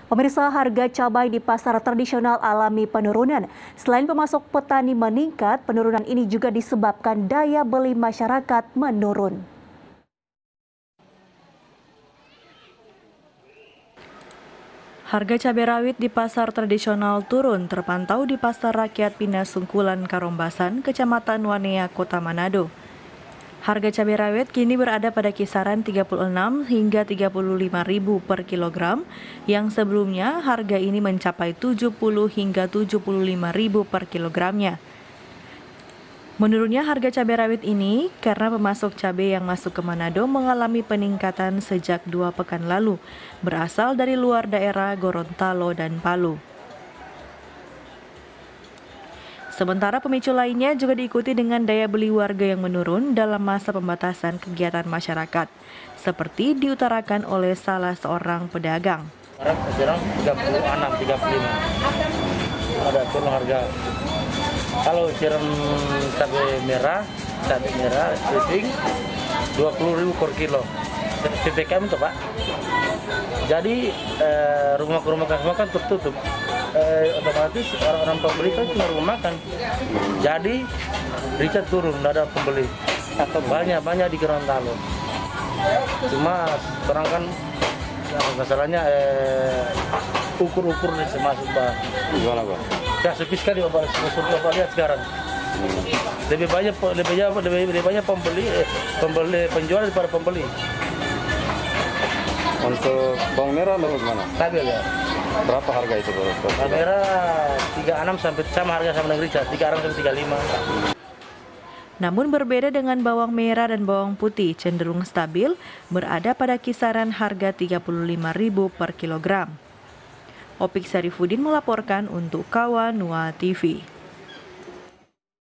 Pemirsa, harga cabai di pasar tradisional alami penurunan. Selain pemasok petani meningkat, penurunan ini juga disebabkan daya beli masyarakat menurun. Harga cabai rawit di pasar tradisional turun terpantau di Pasar Rakyat Pinasungkulan Karombasan, Kecamatan Wanea, Kota Manado. Harga cabai rawit kini berada pada kisaran 36 hingga 35.000 per kilogram, yang sebelumnya harga ini mencapai 70 hingga 75.000 per kilogramnya. Menurunnya harga cabai rawit ini karena pemasok cabai yang masuk ke Manado mengalami peningkatan sejak 2 pekan lalu, berasal dari luar daerah Gorontalo dan Palu. Sementara pemicu lainnya juga diikuti dengan daya beli warga yang menurun dalam masa pembatasan kegiatan masyarakat, seperti diutarakan oleh salah seorang pedagang. Sekarang 36, 35. Ada turun harga. Kalau siram cabai merah keriting 20.000 per kilo. PPKM itu Pak. Jadi rumah-rumah semua kan tertutup. Otomatis orang-orang pembeli kan cuma rumah makan. Jadi rica turun, tidak ada pembeli. Atau banyak di Gorontalo. Cuma orang kan masalahnya ukur-ukur masuk Pak. Gimana Pak? Ya sepi sekali Bapak lihat sekarang. Lebih banyak pembeli penjual daripada pembeli. Untuk bawang merah menurut mana? Stabil ya. Berapa harga itu Bro? Bawang merah 36 sampai sama harga sama negeri 36 sampai 35. Namun berbeda dengan bawang merah dan bawang putih cenderung stabil, berada pada kisaran harga 35.000 per kilogram. Opik Sarifudin melaporkan untuk Kawanua TV.